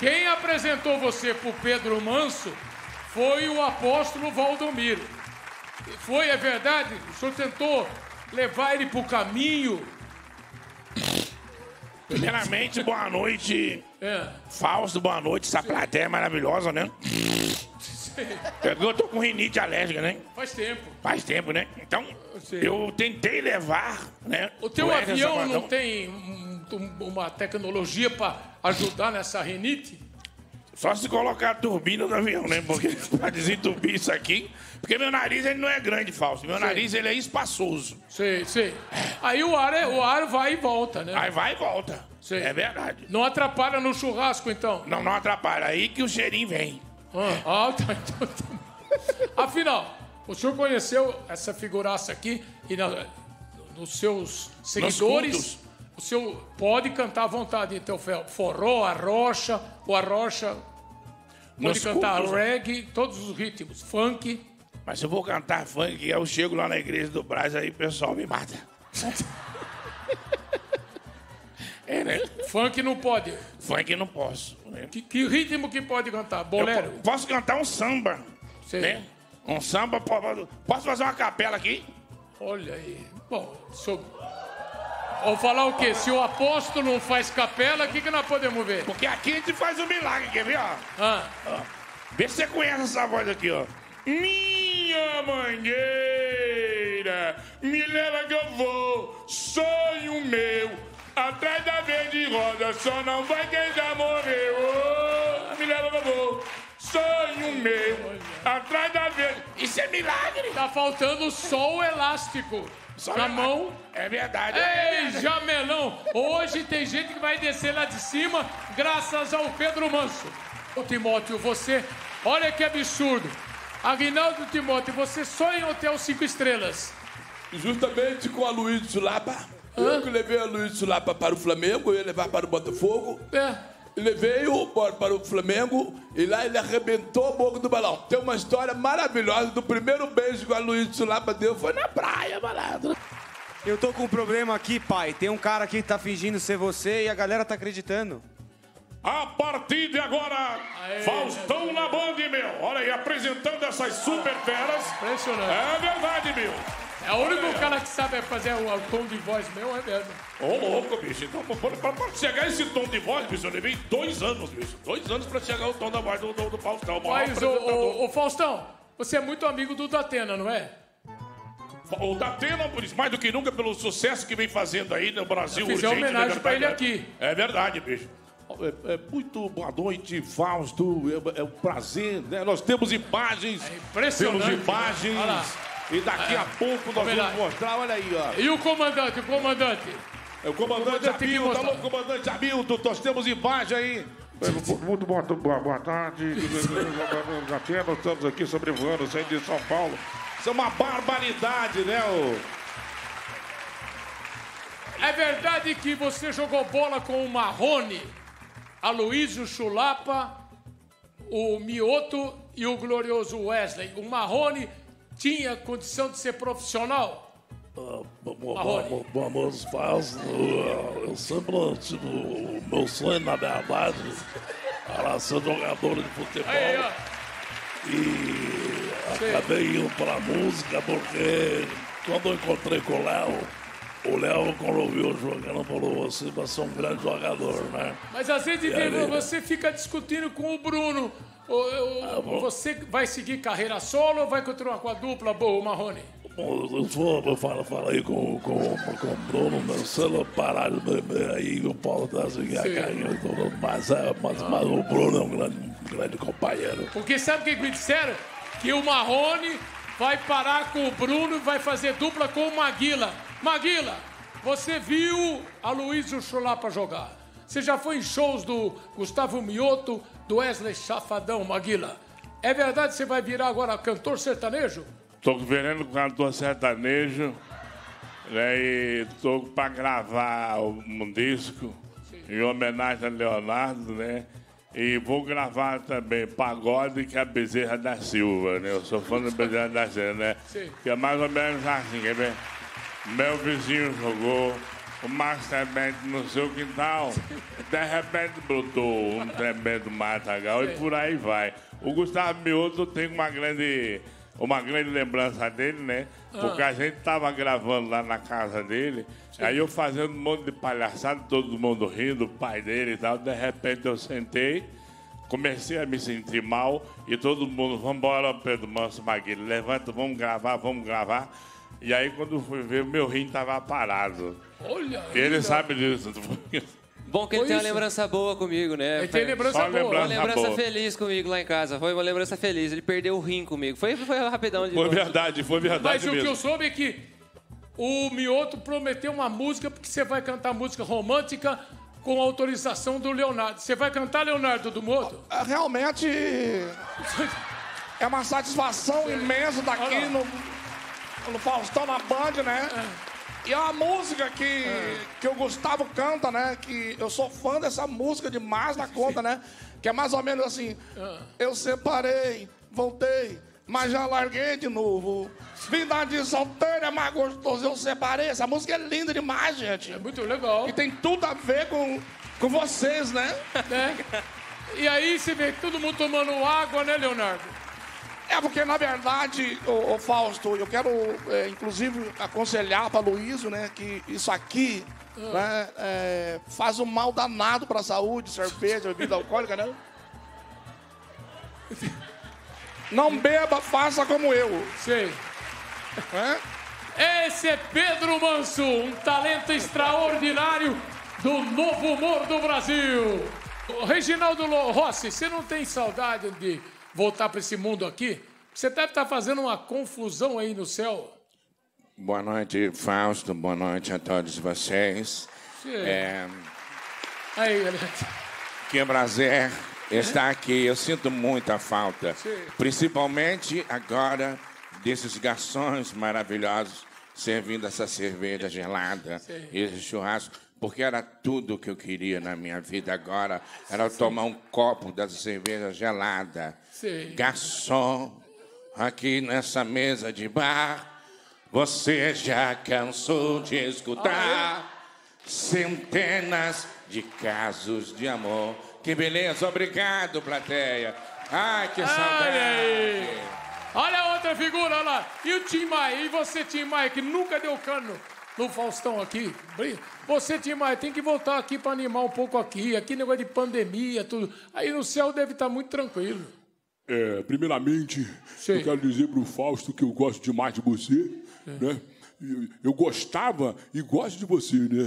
Quem apresentou você pro Pedro Manso foi o apóstolo Valdomiro. Foi, é verdade? O senhor tentou levar ele pro caminho? Primeiramente, boa noite. Fausto, boa noite. Essa plateia é maravilhosa, né? Eu tô com rinite alérgica, né? Faz tempo, né? Então, eu tentei levar, né? O teu avião não tem uma tecnologia para ajudar nessa rinite? Só se colocar a turbina do avião, né? Porque pra desentupir isso aqui... Porque meu nariz, ele não é grande, Fausto. Meu nariz, ele é espaçoso. Sei. Aí o ar vai e volta, né? Aí vai e volta. É verdade. Não atrapalha no churrasco, então? Não atrapalha. Aí que o cheirinho vem. Afinal, o senhor conheceu essa figuraça aqui e nos seus seguidores, o senhor pode cantar à vontade, então, forró, arrocha, o arrocha pode cantar reggae, todos os ritmos, funk. Mas se eu vou cantar funk, eu chego lá na igreja do Brás, aí o pessoal me mata. Né? Funk não pode? Funk não posso. Né? Que ritmo que pode cantar? Bolero? Eu posso cantar um samba. Né? Um samba. Posso fazer uma capela aqui? Olha aí. Bom, vou falar o quê? Se o apóstolo não faz capela, o que nós podemos ver? Porque aqui a gente faz um milagre, quer ver? Ó. Vê se você conhece essa voz aqui, ó. Minha mangueira, me leva que eu vou, sonho meu, atrás da verde rosa, só não vai quem já morreu. Oh, me leva que eu vou, sonho meu, atrás da verde... Isso é milagre! Tá faltando só o elástico. Na mão. É verdade. Ei, jamelão! Hoje tem gente que vai descer lá de cima graças ao Pedro Manso. Ô, Timóteo, você... Olha que absurdo. Aguinaldo Timóteo, você sonha em hotel 5 estrelas. Justamente com a Luiz Sulapa. Eu que levei a Luiz Sulapa para o Flamengo, eu ia levar para o Botafogo. Levei-o para o Flamengo e lá ele arrebentou a boca do balão. Tem uma história maravilhosa do primeiro beijo que a Luiz Sulapa deu, foi na praia, malandro. Eu tô com um problema aqui, pai. Tem um cara aqui que tá fingindo ser você e a galera tá acreditando. A partir de agora, Faustão na Band, meu. Olha aí, apresentando essas super feras. Impressionante. É verdade, meu. É o único cara que sabe fazer o tom de voz meu, é mesmo. Ô, louco, bicho. Então, pra chegar esse tom de voz, bicho, eu levei 2 anos, bicho. 2 anos pra chegar o tom da voz do Faustão. Mas, ô, Faustão, você é muito amigo do Datena, não é? O Datena, mais do que nunca, pelo sucesso que vem fazendo aí no Brasil. Fiz homenagem pra ele aqui. É verdade, bicho. Muito boa noite, Fausto. É um prazer, né? Nós temos imagens. É impressionante. Temos imagens. E daqui a pouco nós vamos mostrar. Olha aí, ó. E o comandante? O comandante Hamilton. Alô, comandante Hamilton. Nós temos imagem aí. Muito boa tarde. Nós estamos aqui sobrevoando o centro de São Paulo. Isso é uma barbaridade, né? É verdade que você jogou bola com o Marrone, Aloysio Chulapa, o Mioto e o glorioso Wesley. O Marrone tinha condição de ser profissional? Vamos, Fausto. Eu sempre tive o meu sonho, na verdade, era ser jogador de futebol. E acabei indo para a música porque quando eu encontrei com o Léo, quando viu eu jogando, falou: você vai ser um grande jogador, né? Mas às vezes você fica discutindo com o Bruno. Você vai seguir carreira solo ou vai continuar com a dupla boa, Marrone? Eu falei com o Bruno, né? Se ele parar de beber aí, eu posso seguir a carreira toda. Mas o Bruno é um grande companheiro. Porque sabe o que me disseram? Que o Marrone vai parar com o Bruno e vai fazer dupla com o Maguila. Maguila, você viu a Aloysio Chulapa jogar. Você já foi em shows do Gustavo Mioto, do Wesley Safadão, Maguila. É verdade que você vai virar agora cantor sertanejo? Tô virando cantor sertanejo, né, e tô para gravar um disco em homenagem a Leonardo, né? E vou gravar também Pagode, que é a Bezerra da Silva, né? Eu sou fã da Bezerra da Silva, né? Sim. Que é mais ou menos assim, quer ver? Meu vizinho jogou, o masterband no seu quintal, de repente brotou um tremendo matagal e por aí vai. O Gustavo Mioto tem uma grande lembrança dele, né? Porque a gente tava gravando lá na casa dele, aí eu fazendo um monte de palhaçada, todo mundo rindo, o pai dele e tal. De repente eu sentei, comecei a me sentir mal e todo mundo, vamos embora, Pedro Manso Maguila, levanta, vamos gravar. E aí quando fui ver, meu rim tava parado. Olha! Ele sabe disso. Bom que ele tem uma lembrança boa comigo, né? Ele tem lembrança boa. Uma lembrança feliz comigo lá em casa. Foi uma lembrança feliz. Ele perdeu o rim comigo. Foi rapidão de Foi novo. verdade Mas mesmo. o que eu soube é que o Mioto prometeu uma música, porque você vai cantar música romântica com autorização do Leonardo. Você vai cantar, Leonardo, do Mioto? Realmente é uma satisfação imensa daqui no Faustão, na Band, né? E é uma música que o Gustavo canta, né? Que eu sou fã dessa música demais na conta, né? Que é mais ou menos assim: eu separei, voltei, mas já larguei de novo. Vida de solteiro é mais gostoso, eu separei. Essa música é linda demais, gente. É muito legal. E tem tudo a ver com vocês, né? E aí você vê todo mundo tomando água, né, Leonardo? É porque, na verdade, ô Fausto, eu quero, inclusive, aconselhar para Luísio, né, que isso aqui né, faz um mal danado para a saúde, cerveja, bebida alcoólica, né? Não beba, faça como eu. Sei. Esse é Pedro Manso, um talento extraordinário do novo humor do Brasil. Reginaldo Rossi, você não tem saudade de voltar para esse mundo aqui? Você deve estar fazendo uma confusão aí no céu. Boa noite, Fausto. Boa noite a todos vocês. Aí, que prazer estar aqui. Eu sinto muita falta. Principalmente agora desses garçons maravilhosos servindo essa cerveja gelada e esse churrasco. Porque era tudo o que eu queria na minha vida agora. Era tomar um copo dessa cerveja gelada. Garçom, aqui nessa mesa de bar, você já cansou de escutar centenas de casos de amor. Que beleza, obrigado, plateia. Ai, que saudade. Olha a outra figura, olha lá. E o Tim Maia? E você, Tim Maia, que nunca deu cano no Faustão aqui? Você, Tim Maia, tem que voltar aqui para animar um pouco aqui. Aqui negócio de pandemia, tudo. Aí no céu deve estar muito tranquilo. Primeiramente, eu quero dizer pro Fausto que eu gosto demais de você, né? Eu gostava e gosto de você, né?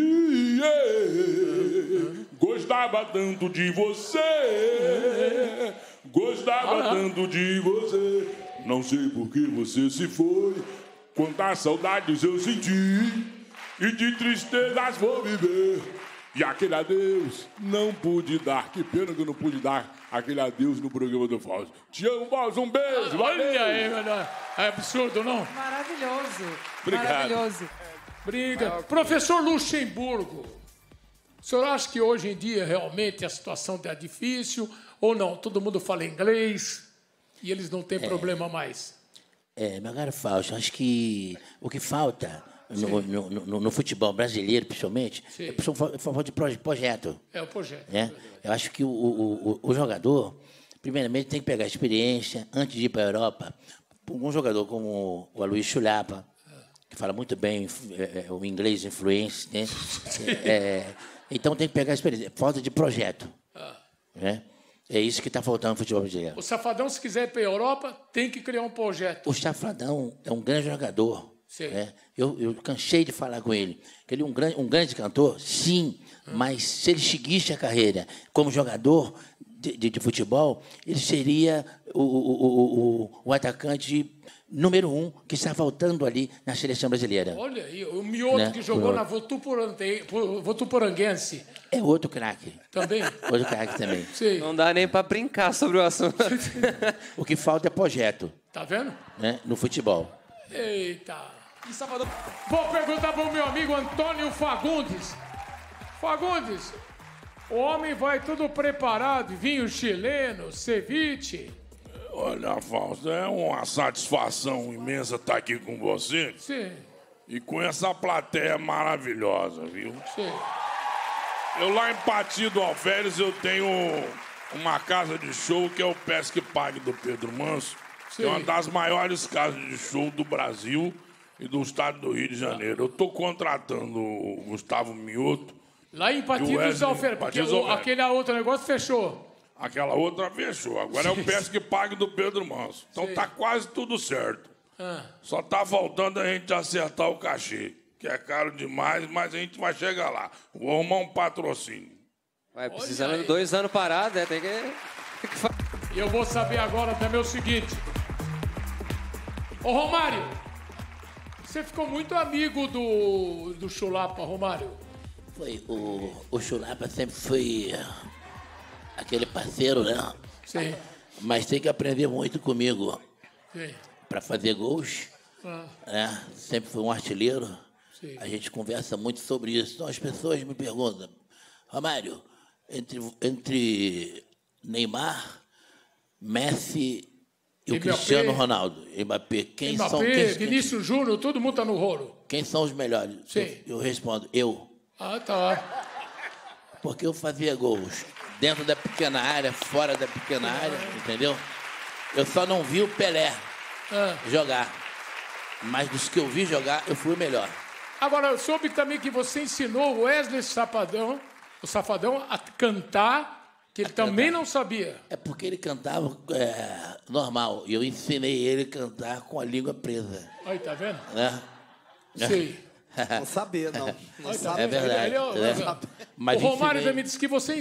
Gostava tanto de você, gostava tanto de você. Não sei por que você se foi, quantas saudades eu senti e de tristezas vou viver. E aquele adeus não pude dar. Que pena que eu não pude dar aquele adeus no programa do Fausto. Te amo, Fausto. Um beijo. Olha aí, é absurdo, não? Maravilhoso. Obrigado. Maravilhoso. Briga. Professor Luxemburgo, o senhor acha que hoje em dia realmente a situação está difícil ou não? Todo mundo fala inglês e eles não têm problema mais. Meu caro Fausto, acho que o que falta no futebol brasileiro, principalmente, é falta de projeto. É o projeto. Né? Eu acho que o jogador, primeiramente, tem que pegar experiência antes de ir para a Europa. Um jogador como o Aloysio Chulapa, que fala muito bem o inglês influente, né? Então tem que pegar experiência. Falta de projeto. Né? É isso que está faltando no futebol brasileiro. O Safadão, se quiser ir para a Europa, tem que criar um projeto. O Safadão é um grande jogador. Né? Eu cansei de falar com ele. Ele é um grande cantor, sim, mas se ele seguisse a carreira como jogador de futebol, ele seria o atacante número 1 que está faltando ali na seleção brasileira. Olha aí, o Mioto, né? Que jogou na Votuporanguense. É outro craque. Também? Outro craque também. Sim. Não dá nem para brincar sobre o assunto. O que falta é projeto. Tá vendo? Né? No futebol. Eita. Vou perguntar para o meu amigo Antônio Fagundes. Fagundes, o homem vai tudo preparado, vinho chileno, ceviche. Olha, Fausto, é uma satisfação imensa estar aqui com você. Sim. E com essa plateia maravilhosa, viu? Sim. Eu lá em Pati do Alferes, eu tenho uma casa de show que é o Pesque Pague do Pedro Manso. Sim. Que é uma das maiores casas de show do Brasil e do estado do Rio de Janeiro. Eu tô contratando o Gustavo Mioto. Lá em Pati dos Alferes, porque aquele outro negócio fechou. Aquela outra fechou. Agora é o Pesque Pague do Pedro Manso. Então tá quase tudo certo. Só tá faltando a gente acertar o cachê, que é caro demais, mas a gente vai chegar lá. Vou arrumar um patrocínio. Vai precisando de 2 anos parados, né? Tem que... E eu vou saber agora também o seguinte. Ô, Romário, você ficou muito amigo do Chulapa, Romário. Foi, o Chulapa sempre foi aquele parceiro, né? Sim. Mas tem que aprender muito comigo. Sim. Para fazer gols, né? Sempre foi um artilheiro. Sim. A gente conversa muito sobre isso. Então as pessoas me perguntam, Romário, entre Neymar, Messi e o Cristiano Ronaldo, Mbappé, quem são... Vinícius Júnior, todo mundo tá no rolo. Quem são os melhores? Sim. Eu respondo, eu. Ah, tá. Porque eu fazia gols dentro da pequena área, fora da pequena área, entendeu? Eu só não vi o Pelé jogar. Mas dos que eu vi jogar, eu fui o melhor. Agora, eu soube também que você ensinou o Wesley Safadão, a cantar, que ele também não sabia. É porque ele cantava normal. E eu ensinei ele a cantar com a língua presa. Aí, tá vendo? Né? Sim. Não sabia, não. Não sabe. É verdade. Mas o Romário também disse que você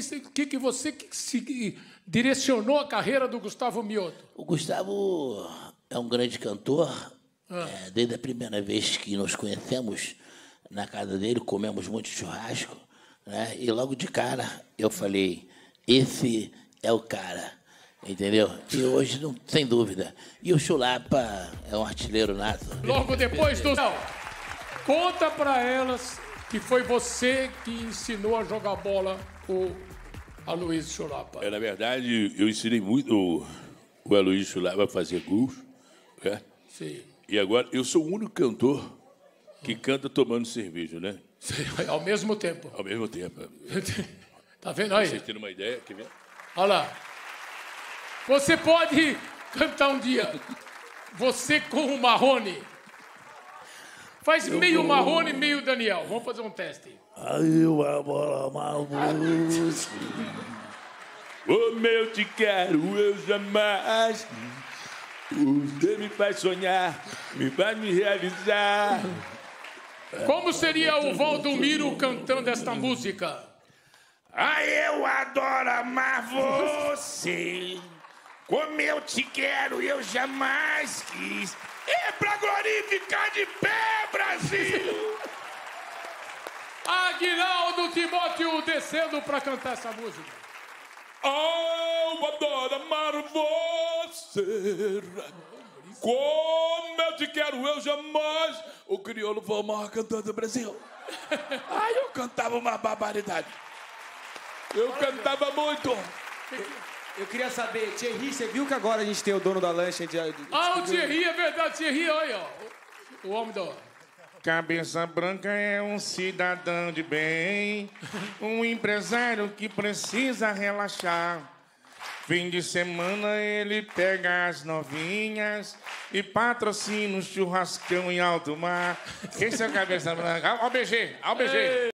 direcionou a carreira do Gustavo Mioto. O Gustavo é um grande cantor. Desde a primeira vez que nos conhecemos na casa dele, comemos muito churrasco, né? E logo de cara eu falei, esse é o cara, entendeu? E hoje, não, sem dúvida. E o Chulapa é um artilheiro nato. Logo depois do... Conta pra elas que foi você que ensinou a jogar bola o Aloysio Chulapa. Na verdade, eu ensinei muito o Aloysio Chulapa a fazer gols. Né? Sim. E agora, eu sou o único cantor que canta tomando cerveja, né? Sim, ao mesmo tempo. Ao mesmo tempo. Tá vendo aí? Vocês têm uma ideia? Quer ver? Olha lá. Você pode cantar um dia. Você com o Marrone. Faz meio Marrone, meio Daniel. Vamos fazer um teste. Aí vai bola mais. Como eu te quero, eu jamais. Você me faz sonhar, me faz me realizar. Como seria o Valdomiro cantando esta música? Ai, eu adoro amar você. Como eu te quero, eu jamais quis. É pra glorificar de pé, Brasil! Aguinaldo Timóteo descendo pra cantar essa música. Eu adoro amar você. Como eu te quero, eu jamais. O crioulo foi o maior cantor do Brasil. Ai, eu cantava uma barbaridade. Eu cantava muito. Eu queria saber, Thierry, você viu que agora a gente tem o dono da lancha? O Thierry, é verdade, Thierry, olha, ó. O homem da... Cabeça Branca é um cidadão de bem, um empresário que precisa relaxar. Fim de semana ele pega as novinhas e patrocina um churrascão em alto mar. Esse é o Cabeça Branca. Ao BG, ao BG.